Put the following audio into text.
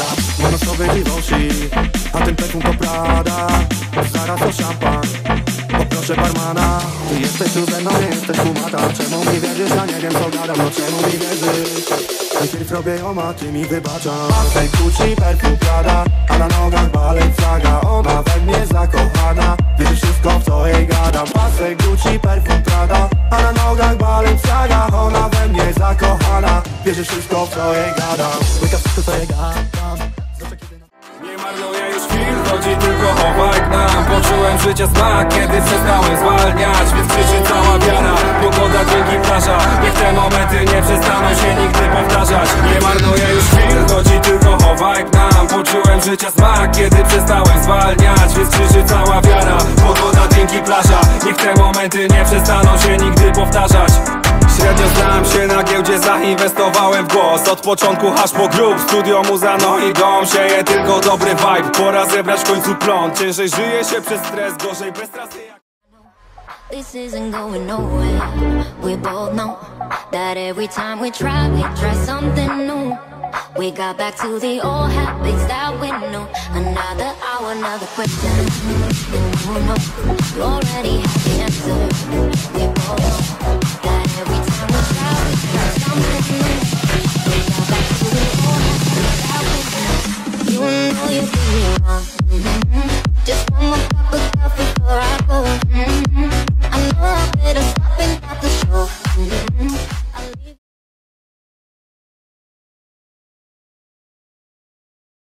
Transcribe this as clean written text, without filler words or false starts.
Mamy sobie Givenchy, a ten perfum to Prada. Zaraz to szampan, poproszę barmana. Ty jesteś tu ze mną, nie jesteś kumata. Czemu mi wierzysz? Ja nie wiem co gadam, no czemu mi wierzysz? Najpierw robię ją, a ty mi wybaczasz. Pasek Gucci, perfum Prada, a na nogach Balenciaga. Ona we mnie zakochana, wierzy wszystko w co jej gadam. Pasek Gucci, perfum Prada, a na nogach Balenciaga. Ona we mnie zakochana, wierzy wszystko w co jej gadam. Łyka wszystko co jej gadam. Nie marnuję już chwil, chodzi tylko o vibe nam. Poczułem życia smak, kiedy przestałem zwalniać. Więc krzyczy cała wiara, pogoda, dźwięki, plaża. Niech te momenty nie przestaną się nigdy powtarzać. Nie marnuję już chwil, chodzi tylko o vibe nam. Poczułem życia smak, kiedy przestałem zwalniać. Więc krzyczy cała wiara, pogoda, dźwięki, plaża. Niech te momenty nie przestaną się nigdy powtarzać. Średnio znam się na giełdzie, zainwestowałem w głos. Od początku aż po grób, studio, muza, no i dom. Sieje tylko dobry vibe, pora zebrać w końcu plon. Ciężej żyje się przez stres, gorzej bez trasy jak... This isn't going nowhere. We both know that every time we try something new. We got back to the old habits that we knew. Another hour, another question. You know, you already have the answer. We both know that every time we try something new. We got back to the old habits that we knew. You know you do me wrong.